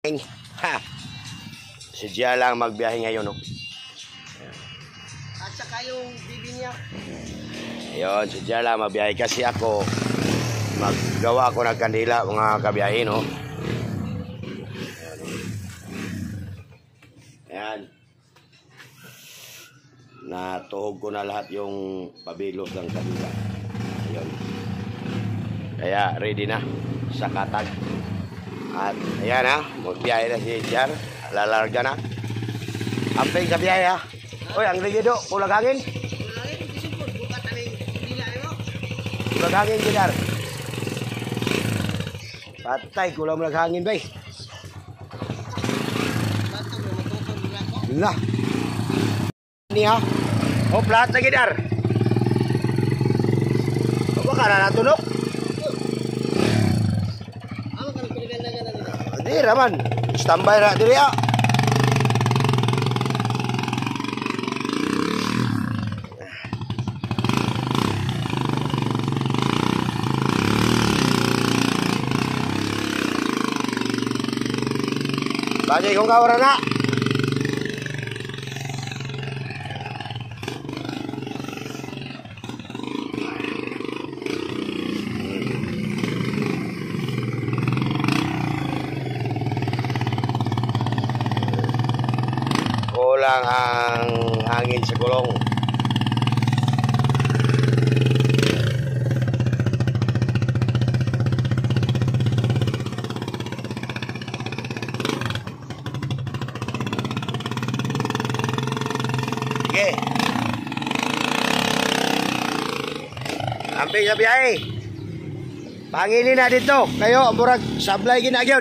Ha. Si Gia lang magbiyahe ngayon, no? At saka yung bibi niya. Ayun, si Gia lang magbiyahe kasi ako maggawa ako ng kandila, mga kabiyahe, no? Ayan. Natuhog ko na lahat yung pabilog ng kandila. Ayun. Kaya ready na sa katag. At ayan ha, magbiyahe na si Jar. Lalarga na. Amping sa biyahe ha. Uy, ang ligido, kulag hangin. Kulag hangin, Jar. Patay, kulang kulag hangin, bay. Lah. Ini ha. Oh, plat lagi, Jar. Apa ka na tunok? Di raman, standby na diri ya. Bagi kong kawaran na. Kulang ang hangin sa gulong. Sige. Amping sa biyahe. Pangili na dito. Kayo, murag sablay ginagyod.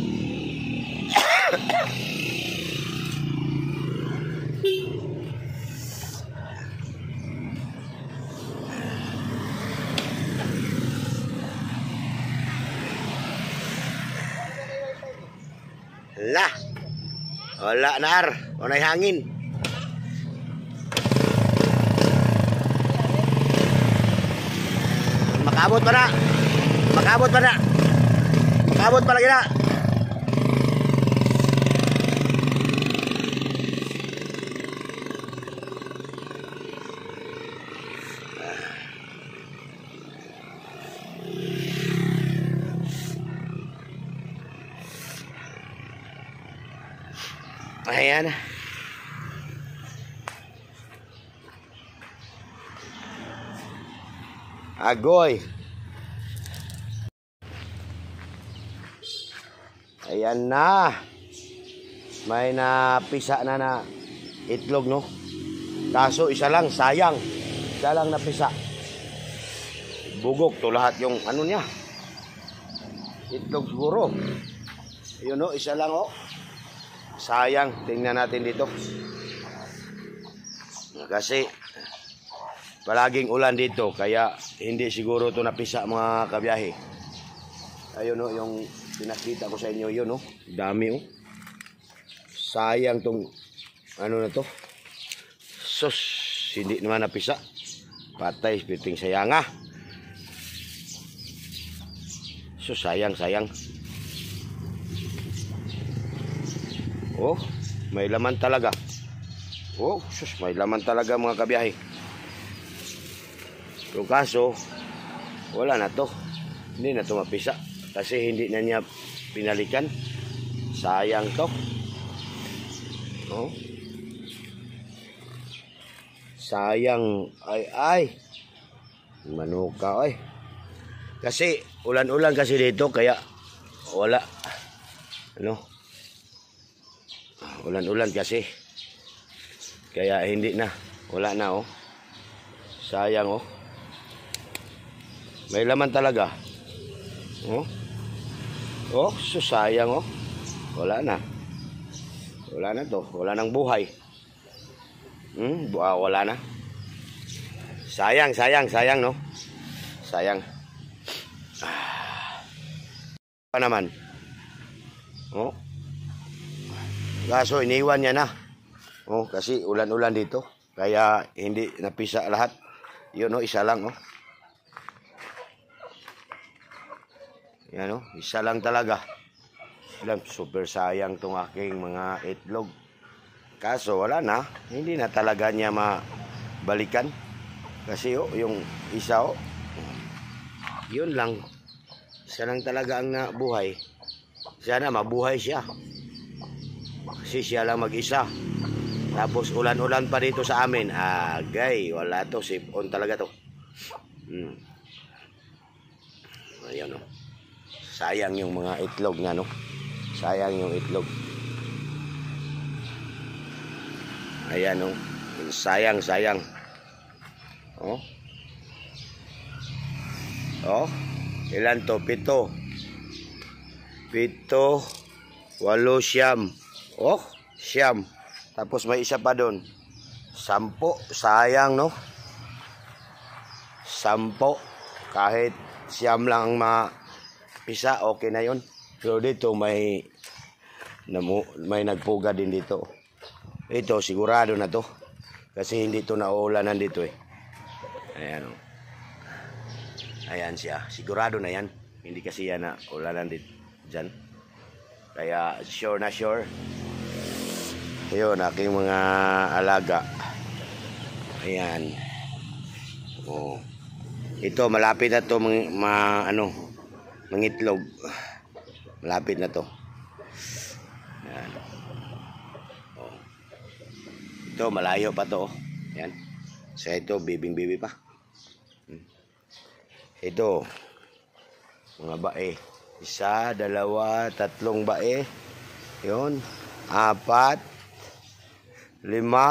Lah. Wala na ar. Unay hangin. Makabot pa na. Makabot pa na. Makabot pa lagi na. Ayan. Agoy. Ayan na. May napisa na itlog, no? Kaso isa lang, sayang. Isa lang napisa. Bugok to lahat yung ano niya. Itlog siguro. Ayun, no? Isa lang, oh. Sayang, tingnan natin dito. Kasi palaging ulan dito, kaya hindi siguro ito napisa, mga kabiyahe. Ayun, no, yung pinakita ko sa inyo, yun, no. Dami, oh. Sayang tong ano na to. Sus, hindi naman napisa. Patay, piting sayang, ah. Sus, sayang. Oh, may laman talaga. Oh, sus, may laman talaga, mga kabiyahe. Pero kaso, wala na to. Hindi na to mapisa. Kasi hindi na niya pinalikan. Sayang to. Oh. Sayang. Ay. Manuka, ay. Kasi, ulan-ulan kasi dito, kaya wala. Ano? Ulan-ulan kasi. Kaya hindi na. Wala na, oh. Sayang, oh. May laman talaga. Oh. Oh, sayang, oh. Wala na. Wala na to. Wala nang buhay. Wala na. Sayang, no? Sayang. Pa naman. Oh. Kaso iniwan niya na. Oh, kasi ulan-ulan dito. Kaya hindi napisa lahat. Yun, oh, isa lang, oh. Yan, oh, isa lang talaga. lang, super sayang tong aking mga itlog. Kaso wala na, hindi na talaga niya mabalikan. Kasi yung isa yun lang. Siya lang talaga ang nabuhay. Sana mabuhay siya. Kasi siya lang mag-isa. Tapos ulan-ulan pa dito sa amin. Agay, wala to. Safe on talaga to. Ayan o. Sayang yung mga itlog nga no. Sayang yung itlog. Ayan o. Sayang. Oh. Ilan to? 7. 8, 9. Siyam. Tapos may isa pa doon. 10. Sayang no. 10. Kahit siyam lang ang mapisa, okay na yon. Pero dito may nagpuga din dito. Ito sigurado na to. Kasi hindi to nauulanan dito eh. Ayan o. Ayan siya. Sigurado na yan. Hindi kasi yan na ulanan dito. Dyan. Kaya sure na sure. Ayun, aking mga alaga. Ayan. Oh. Ito, malapit na to mangitlog. Malapit na to. Ayan. Oh. Ito, malayo pa to. Ayan. So ito, bibing-bibi pa. Ito, mga bae. 1, 2, 3 bae. Yun. 4, 5, 6, 7,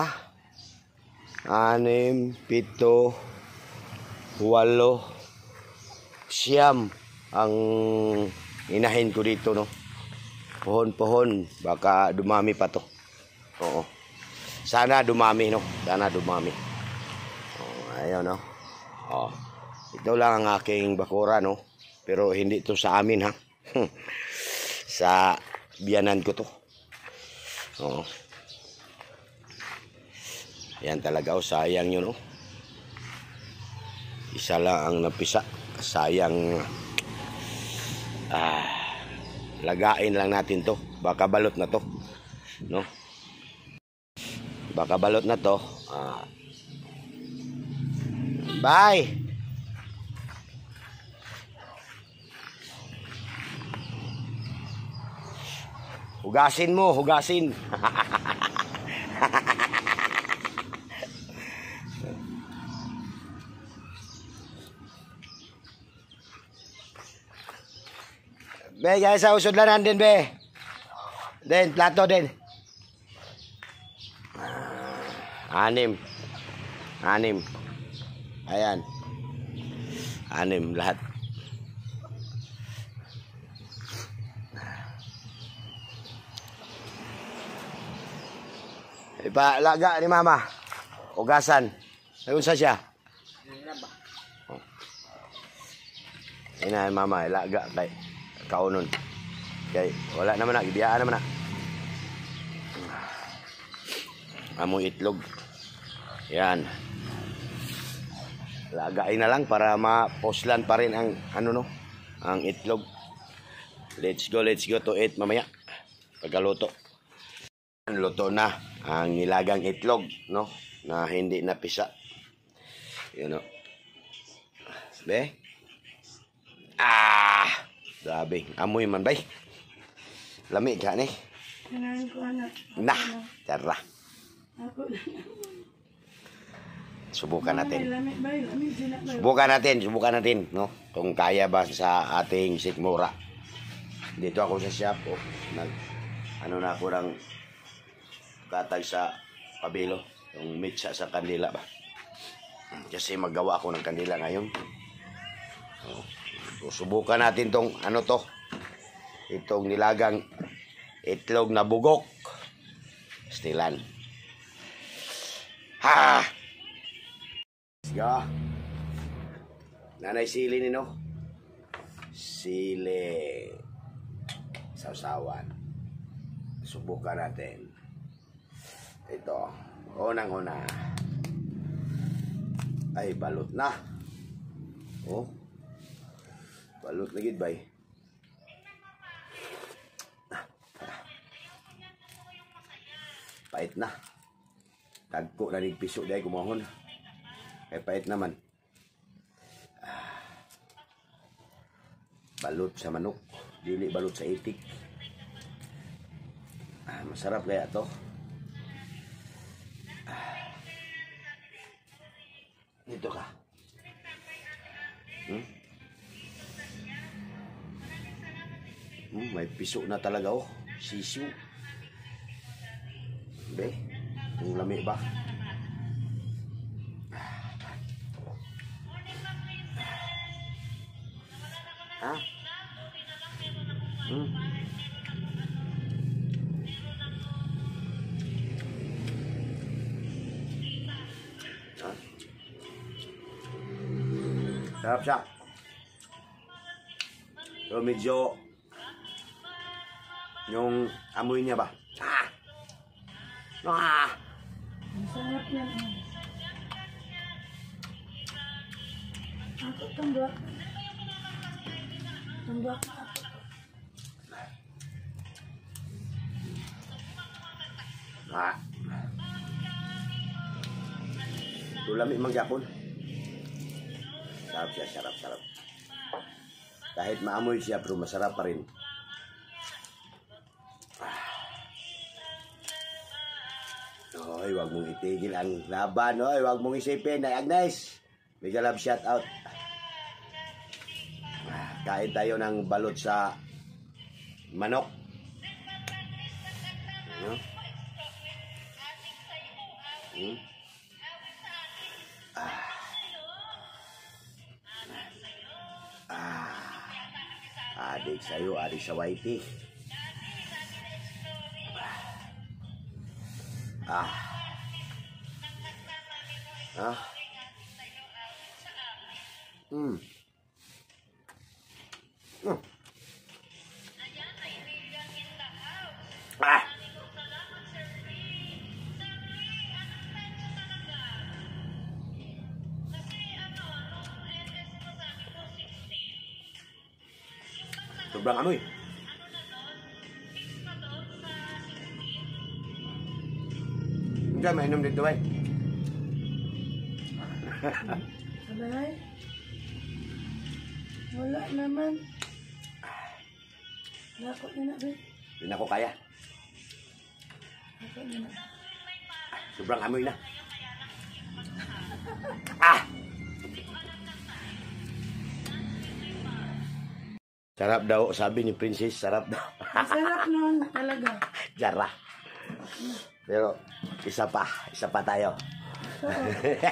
8, 9 ang inahin ko dito no. Pohon-pohon, baka dumami pa to. Oo. Sana dumami no. Sana dumami. Ayun no. Ito lang ang aking bakura no. Pero hindi to sa amin ha. Sa biyanan ko to. Oo. Yan talaga sayang yun no. Isa lang ang napisa. Sayang. Lagain lang natin to. Baka balot na to. No? Baka balot na to. Bye! Hugasin mo, hugasin. Be, guys, sa usudlanan din, be. Din, plato din. 6. Ayan. 6 lahat. Ipalaga ni mama. Ugasan. Ayun sa siya. Ina mama, ilaga kay kaunon. Kay wala naman na, gibiyaan naman na. Amoy itlog. Yan. Lagain na lang para maposlan pa rin ang ang itlog. Let's go to eat mamaya. Pagkaluto. Luto na ang nilagang itlog, no? Na hindi napisa. Yun, no? Be? Grabe. Amoy man, bay. Lami ka, ni? Nah, tara. Subukan natin. Subukan natin, no? Kung kaya ba sa ating sikmura. Dito ako sa shop, na ako ng katag sa pabilo, yung mitsa sa kandila ba. Kasi maggawa ako ng kandila ngayon. Subukan natin tong itong nilagang itlog na bugok. Stilan. Let's go. Nanay sili ni no? Sili. Sausawan. Subukan natin. Ito. Unang-una. Ay, balot na. Balot na gid bay. Pait na. Tagko na ning piso day kumahon. Kay pait naman. Balot sa manok, dili balot sa itik. Masarap kaya to. Dito ka. May piso na talaga oh. Sisiu. Be, ang lami ba? Ha? Sarap siya. Pero medyo yung amoy niya ba? Masarap yan. Ako tambak. Tambak ako. Tulami manggapon. Sarap siya, sarap. Kahit maamoy siya, pero masarap pa rin. Oy, wag mong itigil ang laban. Oy, wag mong isipin. Ay, Agnes, mega love shout out. Kain tayo ng balot sa manok. Adik sa'yo, adik sa Whitey. Sobrang amoy. Hindi, mainom dito ba? Sabay. Wala naman. Lakot na na, be. Hindi na ako kaya. Lakot na na. Sobrang amoy na. Sarap daw, sabi ni Princess, sarap daw. Masarap nun talaga. Jara. Pero isa pa tayo. Oo.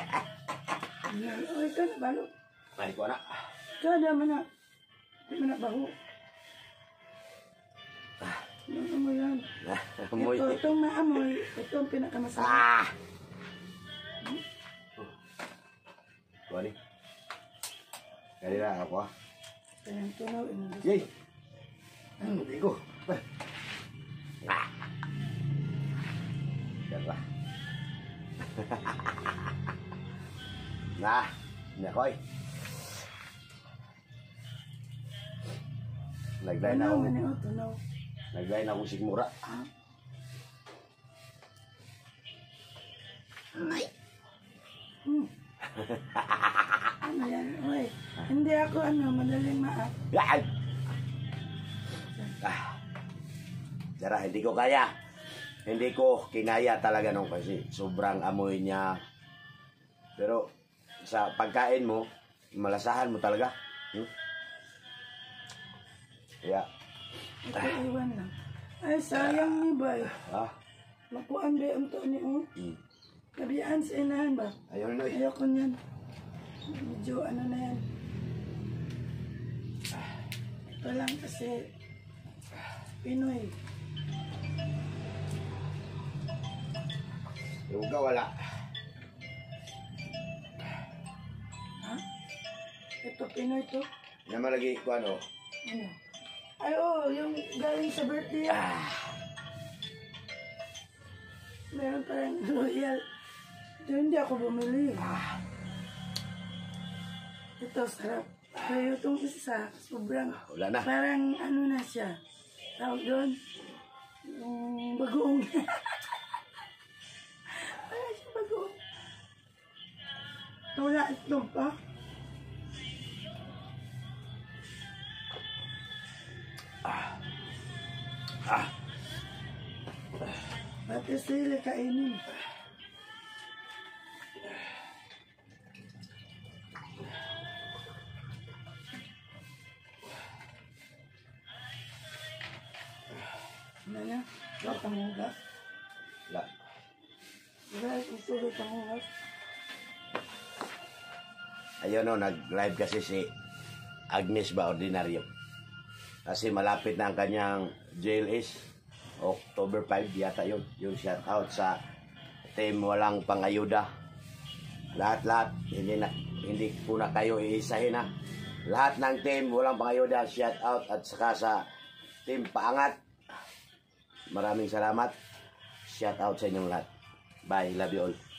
Oy, ito na balo. Ay ko na. Ito na man na. Di man na baho. Ano mo yan? Amoy. Itong naamoy, ito ang pinakamasarap. Kuha ni. Kali na ako. Kaya tunaw. Yay! Hindi ko. Jara. Nah, nakoy. Nagday na ako. Tunaw. Nagday na ako sigmura. Ano yan? Oy, hindi ako madaling maap. Yan! Jara, hindi ko kaya. Hindi ko kinaya talaga nung kasi sobrang amoy niya. Pero sa pagkain mo, malasahan mo talaga. Kaya, Ito iwan lang. Ay, sayang ni Bay. Makuan ba ang to ni Kabiyaan sa inahan ba? ayun na. Ayoko niyan. Medyo ano na yan. Ito lang kasi Pinoy. Yung ka wala. Ha? Ito Pinoy to? Naman lagi ko ano. Ano? Ay, yung galing sa birthday. Meron pa rin royal. Ito hindi ako bumili. Ito, sarap. Pero itong isa, sobrang, Wala na. parang ano na siya. Tawag doon, yung bagoong. Wala itlog pa. Pati sili kainin. Ano niya? Wala kang hugas. La. Wala kang sulot ang hugas. Ayun no, nag-live kasi si Agnes ba, ordinaryo. Kasi malapit na ang kanyang JLS. October 5 yata yun. Yung shout out sa team walang pangayuda. Lahat-lahat, hindi po na kayo iisahin ha. Lahat ng team walang pangayuda, shout out. At saka sa team paangat. Maraming salamat. Shout out sa inyong lahat. Bye, love you all.